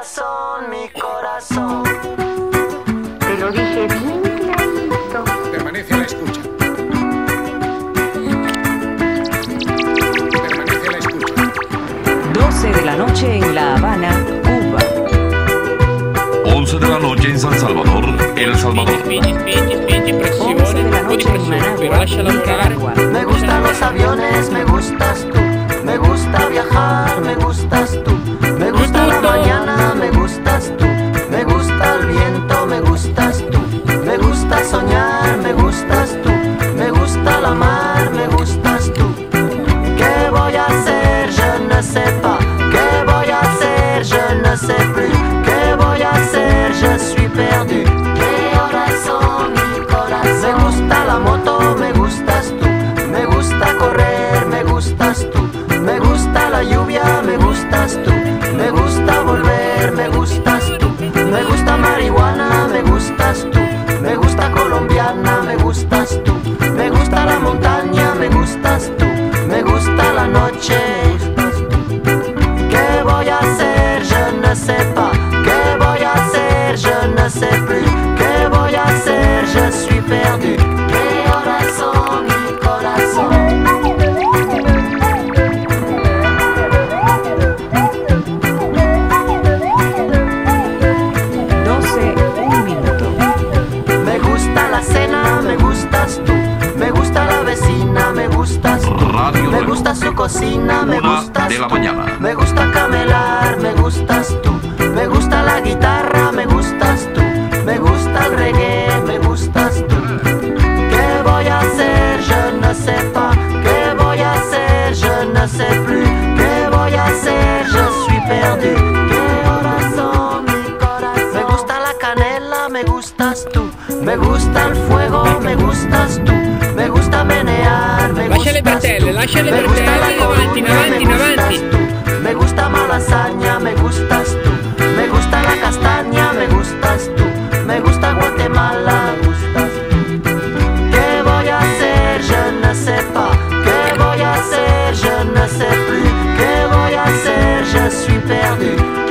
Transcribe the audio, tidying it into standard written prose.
corazón, mi corazón. Te lo dije bien clarito. Permanece a la escucha. Permanece a la escucha. 12 de la noche en La Habana, Cuba. 11 de la noche en San Salvador, El Salvador. 11 de la noche en Managua, Nicaragua. Me gustan los aviones, me gustas tú. Me gusta viajar, me gustas tú. Me gusta la mañana, me gustas tú. Me gusta el viento, me gustas tú. Me gusta soñar, me gustas tú. Me gusta la mar, me gustas tú. ¿Qué voy a hacer? Je ne sais pas. ¿Qué voy a hacer? Je ne sais plus. ¿Qué voy a hacer? Je suis perdu. ¿Qué horas son, mi corazón? Me gusta la moto, me gustas tú. Me gusta correr, me gustas tú. Me gusta la lluvia, me gustas tú. Me gusta volver, me gustas tú. Me gusta marihuana, me gustas tú. Me gusta colombiana, me gustas tú. Me gusta la montaña, me gustas tú. Me gusta la noche, me gustas tú. ¿Qué voy a hacer? Je ne sais pas. ¿Qué voy a hacer? Je ne sais plus. ¿Qué voy a hacer? Je suis perdu. ¿Qué horas son, mi corazón? 12, un minuto. Me gusta la cena, me gustas tú. Me gusta la vecina, me gustas tú. Radio Me gusta su cocina, me 1 gustas de la tú. mañana. Me gusta camelar, me gustas tú. Me gusta la guitarra, me gustas tú. Me gusta el reggae, me gustas tú. ¿Qué voy a hacer? Je ne sais pas. ¿Qué voy a hacer? Je ne sais plus. ¿Qué voy a hacer? Je suis perdu. ¿Qué horas son, mi corazón? Me gusta la canela, me gustas tú. Me gusta el fuego, me gustas tú. Me gusta menear, me Lascia le gustas bretelle, tú. lascia le Me gusta la bretelle, avanti, columna, avanti, me avanti. gustas tú. Me gusta malasaña, me gustas tú. Me gusta la castaña, me gustas tú. Me gusta Guatemala, me gustas tú. ¿Qué voy a hacer? Je ne sais pas. ¿Qué voy a hacer? Je ne sais plus. ¿Qué voy a hacer? Je suis perdu.